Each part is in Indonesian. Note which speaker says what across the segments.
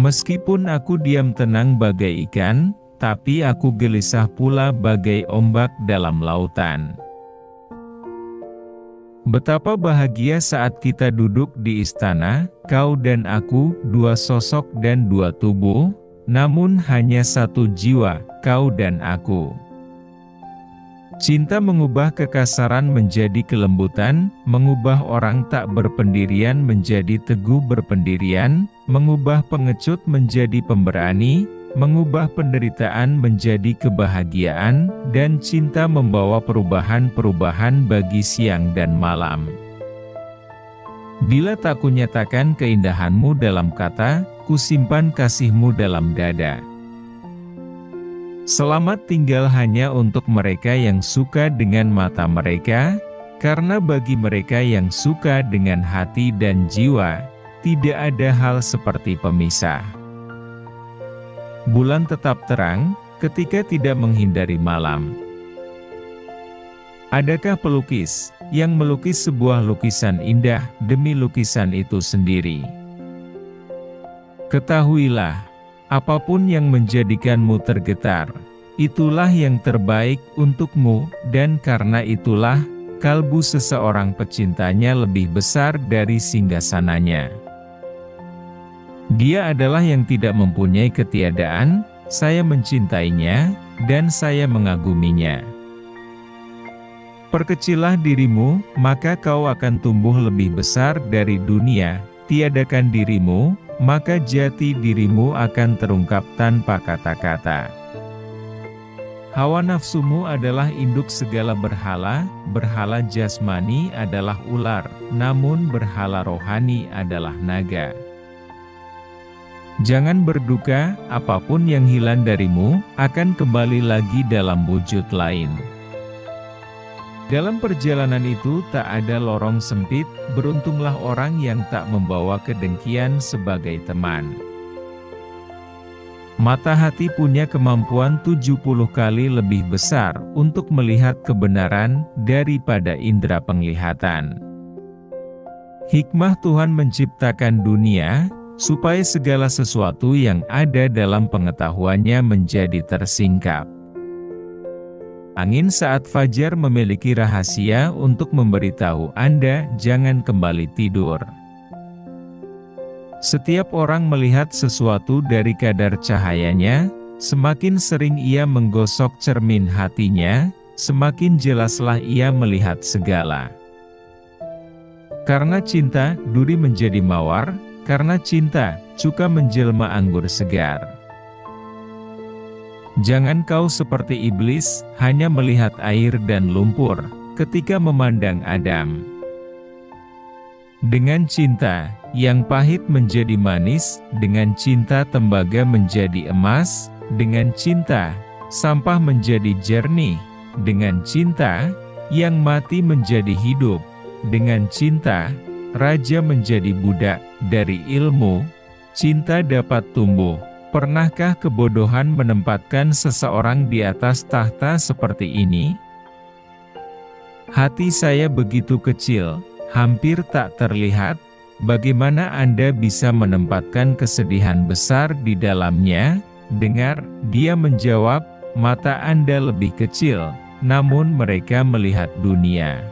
Speaker 1: Meskipun aku diam tenang bagai ikan, tapi aku gelisah pula bagai ombak dalam lautan. Betapa bahagia saat kita duduk di istana, kau dan aku, dua sosok dan dua tubuh, namun hanya satu jiwa, kau dan aku. Cinta mengubah kekasaran menjadi kelembutan, mengubah orang tak berpendirian menjadi teguh berpendirian, mengubah pengecut menjadi pemberani, mengubah penderitaan menjadi kebahagiaan, dan cinta membawa perubahan-perubahan bagi siang dan malam. Bila tak kunyatakan keindahanmu dalam kata, kusimpan kasihmu dalam dada. Selamat tinggal hanya untuk mereka yang suka dengan mata mereka, karena bagi mereka yang suka dengan hati dan jiwa, tidak ada hal seperti pemisah. Bulan tetap terang, ketika tidak menghindari malam. Adakah pelukis yang melukis sebuah lukisan indah demi lukisan itu sendiri? Ketahuilah, apapun yang menjadikanmu tergetar, itulah yang terbaik untukmu, dan karena itulah, kalbu seseorang pecintanya lebih besar dari singgasananya. Dia adalah yang tidak mempunyai ketiadaan, saya mencintainya, dan saya mengaguminya. Perkecillah dirimu, maka kau akan tumbuh lebih besar dari dunia, tiadakan dirimu, maka jati dirimu akan terungkap tanpa kata-kata. Hawa nafsumu adalah induk segala berhala, berhala jasmani adalah ular, namun berhala rohani adalah naga. Jangan berduka, apapun yang hilang darimu, akan kembali lagi dalam wujud lain. Dalam perjalanan itu tak ada lorong sempit, beruntunglah orang yang tak membawa kedengkian sebagai teman. Mata hati punya kemampuan 70 kali lebih besar untuk melihat kebenaran daripada indera penglihatan. Hikmah Tuhan menciptakan dunia, supaya segala sesuatu yang ada dalam pengetahuannya menjadi tersingkap. Angin saat fajar memiliki rahasia untuk memberitahu Anda jangan kembali tidur. Setiap orang melihat sesuatu dari kadar cahayanya, semakin sering ia menggosok cermin hatinya, semakin jelaslah ia melihat segala. Karena cinta, duri menjadi mawar, karena cinta, cuka menjelma anggur segar. Jangan kau seperti iblis, hanya melihat air dan lumpur, ketika memandang Adam. Dengan cinta, yang pahit menjadi manis, dengan cinta tembaga menjadi emas, dengan cinta, sampah menjadi jernih, dengan cinta, yang mati menjadi hidup, dengan cinta, raja menjadi budak. Dari ilmu, cinta dapat tumbuh. Pernahkah kebodohan menempatkan seseorang di atas tahta seperti ini? Hati saya begitu kecil, hampir tak terlihat. Bagaimana Anda bisa menempatkan kesedihan besar di dalamnya? Dengar, dia menjawab, mata Anda lebih kecil, namun mereka melihat dunia.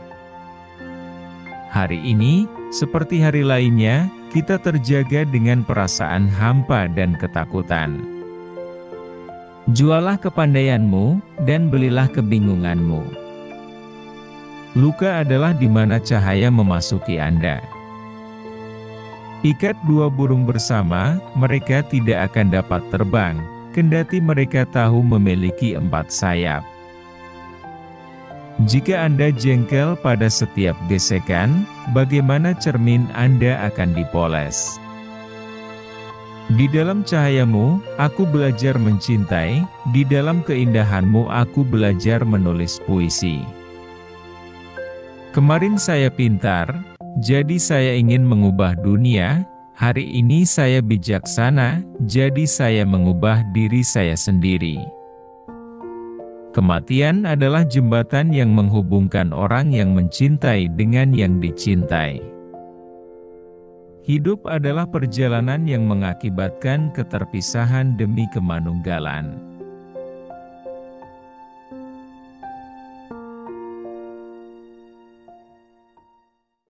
Speaker 1: Hari ini, seperti hari lainnya, kita terjaga dengan perasaan hampa dan ketakutan. Jualah kepandaianmu, dan belilah kebingunganmu. Luka adalah di mana cahaya memasuki Anda. Ikat dua burung bersama, mereka tidak akan dapat terbang, kendati mereka tahu memiliki 4 sayap. Jika Anda jengkel pada setiap gesekan, bagaimana cermin Anda akan dipoles? Di dalam cahayamu, aku belajar mencintai, di dalam keindahanmu aku belajar menulis puisi. Kemarin saya pintar, jadi saya ingin mengubah dunia, hari ini saya bijaksana, jadi saya mengubah diri saya sendiri. Kematian adalah jembatan yang menghubungkan orang yang mencintai dengan yang dicintai. Hidup adalah perjalanan yang mengakibatkan keterpisahan demi kemanunggalan.